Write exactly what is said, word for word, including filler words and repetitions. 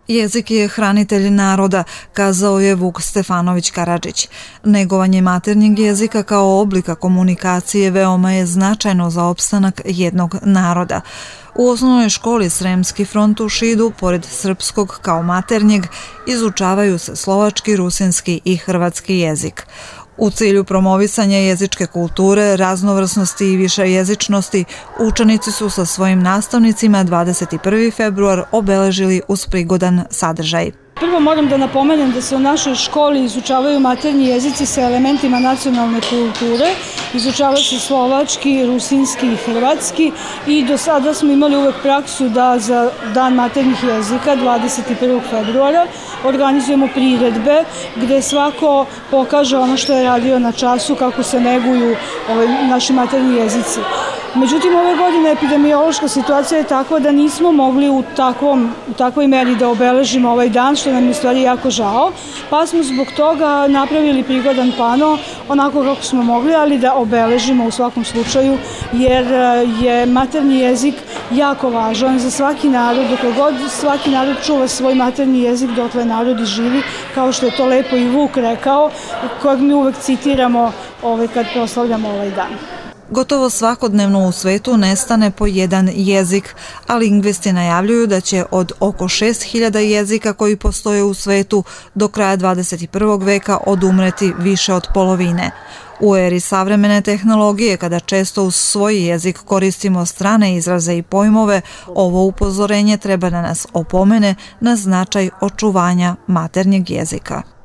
Jezik je hranitelj naroda, kazao je Vuk Stefanović Karadžić. Negovanje maternjeg jezika kao oblika komunikacije veoma je značajno za opstanak jednog naroda. U osnovnoj školi Sremski front u Šidu, pored srpskog kao maternjeg, izučavaju se slovački, rusinski i hrvatski jezik. U cilju promovisanja jezičke kulture, raznovrsnosti i višejezičnosti, učenici su sa svojim nastavnicima dvadeset prvi februar obeležili uz prigodan sadržaj. Prvo moram da napomenem da se u našoj školi izučavaju maternji jezici sa elementima nacionalne kulture. Izučavaju se slovački, rusinski i hrvatski i do sada smo imali uvek praksu da za Dan maternjih jezika dvadeset prvog februara organizujemo priredbe gde svako pokaže ono što je radio na času, kako se neguju naši maternji jezici. Međutim, ove godine epidemiološka situacija je takva da nismo mogli u, takvom, u takvoj meri da obeležimo ovaj dan, što nam je u stvari jako žao, pa smo zbog toga napravili prigodan pano onako kako smo mogli, ali da obeležimo u svakom slučaju, jer je maternji jezik jako važan za svaki narod. Dokle god svaki narod čuva svoj maternji jezik, dotle narod i živi, kao što je to lepo i Vuk rekao, kojeg mi uvek citiramo ovaj, kad proslavljamo ovaj dan. Gotovo svakodnevno u svetu nestane po jedan jezik, a lingvisti najavljuju da će od oko šest hiljada jezika koji postoje u svetu do kraja dvadeset prvog veka odumreti više od polovine. U eri savremene tehnologije, kada često uz svoj jezik koristimo strane izraze i pojmove, ovo upozorenje treba da nas opomene na značaj očuvanja maternjeg jezika.